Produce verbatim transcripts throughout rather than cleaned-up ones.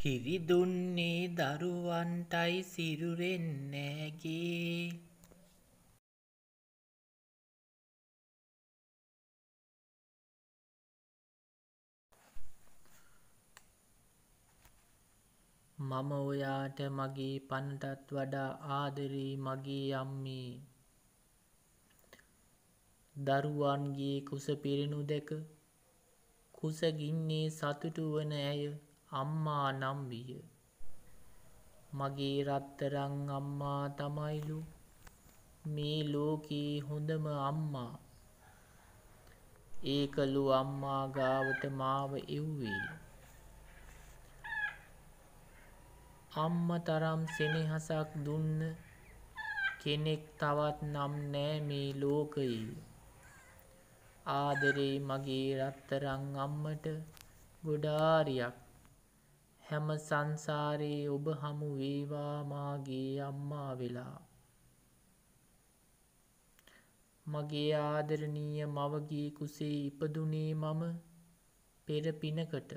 කිරි දුන්නේ දරුවන්ටයි සිරුරෙන් නෑගේ. මම ඔයාට මගේ පණටත් වඩා ආදරෙයි මගේ අම්මේ. දරුවන්ගේ කුස පිරුණු දැක කුසගින්නේ සතුටු වන ඇය අම්මා නම් විය. මගේ රත්තරං අම්මා තමයිලු මේ ලෝකේ හොඳම අම්මා. ඒකලු අම්මා ගාවට මාව එව්වේ. අම්ම තරම් සෙනෙහසක් දුන්න කෙනෙක් තවත් නම් නෑ මේ ලෝකයේ. ආදරෙයි මගේ රත්තරං අම්මට ගොඩාරියක්. හැම සංසාරේ ඔබ හමු වේවා මාගේ අම්මා වෙලා. මගේ ආදරණීය මවගේ කුසේ ඉපදුනේ මම පෙර පිනකට.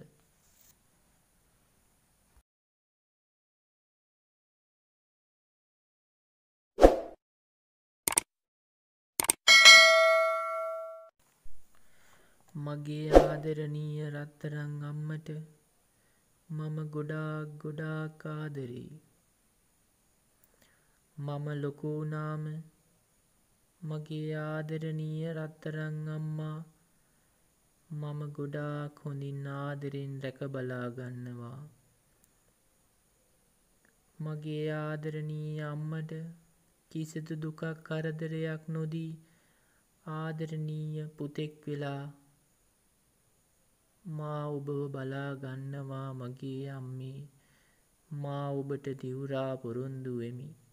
මගේ ආදරණීය රත්තරං අම්මට මම ගොඩාක් ගොඩාක් ආදරෙයි. මම ලොකු වුණාම මගේ ආදරණීය රත්තරං අම්මා මම ගොඩාක් හොඳින් ආදරෙන් රැක බලා ගන්නවා. මගේ ආදරණීය අම්මට කිසිදු දුකක් කරදරයක් නොදී ආදරණීය පුතෙක් වෙලා මා ඔබව බලා ගන්නවා මගේ අම්මේ. මා ඔබට දිවුරා පොරොන්දු වෙමි.